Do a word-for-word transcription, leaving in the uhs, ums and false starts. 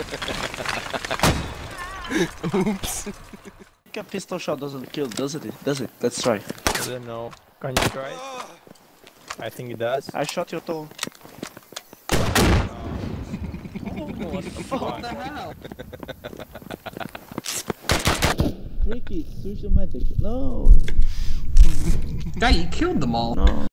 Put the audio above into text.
Oops. A pistol shot doesn't kill, does it? Does it? Let's try. I don't know. Can you try it? I think it does. I shot your toe. Oh, what the fuck? What the hell? Ricky, social medic. No. Guy, you killed them all. No.